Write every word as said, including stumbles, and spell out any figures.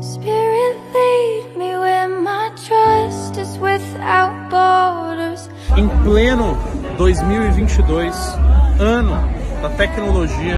Spirit, lead me where my trust is without borders. Em pleno dois mil e vinte e dois, ano da tecnologia.